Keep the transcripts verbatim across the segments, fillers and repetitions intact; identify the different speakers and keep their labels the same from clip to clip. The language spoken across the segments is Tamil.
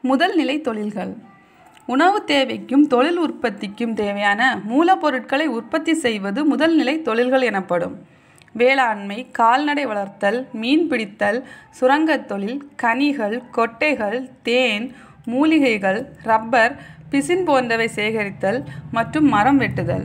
Speaker 1: முதல் நிலை தொழில்கள். உணவு தேவைக்கும் தொழில் உற்பத்திக்கும் தேவையான மூலப்பொருட்களை உற்பத்தி செய்வது முதல் நிலை தொழில்கள் எனப்படும். வேளாண்மை, கால்நடை வளர்த்தல், மீன்பிடித்தல், சுரங்கத் தொழில், கனிகள், கொட்டைகள், தேன், மூலிகைகள், ரப்பர், பிசின் போன்றவை சேகரித்தல் மற்றும் மரம் வெட்டுதல்.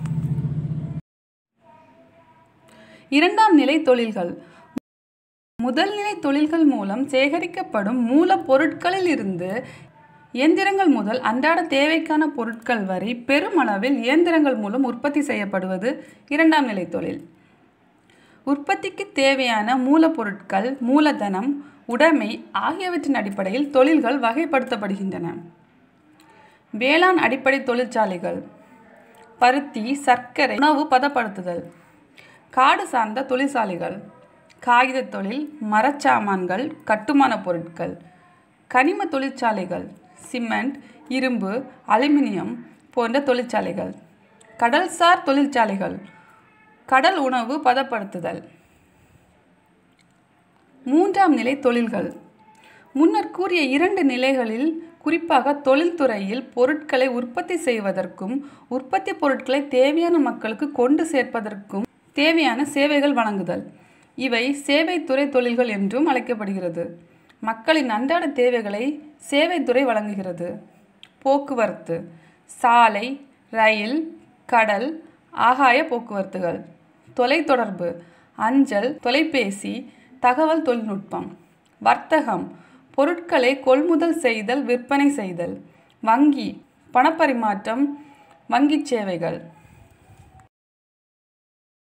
Speaker 1: இரண்டாம் நிலை தொழில்கள். முதல் நிலை தொழில்கள் மூலம் சேகரிக்கப்படும் மூலப்பொருட்களில் இருந்து இயந்திரங்கள் முதல் அன்றாட தேவைக்கான பொருட்கள் வரை பெருமளவில் இயந்திரங்கள் மூலம் உற்பத்தி செய்யப்படுவது இரண்டாம் நிலை தொழில். உற்பத்திக்கு தேவையான மூலப்பொருட்கள், மூலதனம், உடைமை ஆகியவற்றின் அடிப்படையில் தொழில்கள் வகைப்படுத்தப்படுகின்றன. வேளாண் அடிப்படை தொழிற்சாலைகள். பருத்தி, சர்க்கரை, உணவு பதப்படுத்துதல். காடு சார்ந்த தொழிற்சாலைகள். காகித தொழில், மரச்சாமான்கள், கட்டுமான பொருட்கள். கனிம தொழிற்சாலைகள். சிமெண்ட், இரும்பு, அலுமினியம் போன்ற தொழிற்சாலைகள். கடல்சார் தொழிற்சாலைகள். கடல் உணவு பதப்படுத்துதல். மூன்றாம் நிலை தொழில்கள். முன்னர் கூறிய இரண்டு நிலைகளில் குறிப்பாக தொழில்துறையில் பொருட்களை உற்பத்தி செய்வதற்கும் உற்பத்தி பொருட்களை தேவையான மக்களுக்கு கொண்டு சேர்ப்பதற்கும் தேவையான சேவைகள் வழங்குதல். இவை சேவைத்துறை தொழில்கள் என்றும் அழைக்கப்படுகிறது. மக்களின் அன்றாட தேவைகளை சேவைத்துறை வழங்குகிறது. போக்குவரத்து. சாலை, ரயில், கடல், ஆகாய போக்குவரத்துகள். தொலைத்தொடர்பு. அஞ்சல், தொலைபேசி, தகவல் தொழில்நுட்பம். வர்த்தகம். பொருட்களை கொள்முதல் செய்தல், விற்பனை செய்தல். வங்கி, பணப்பரிமாற்றம், வங்கி சேவைகள்.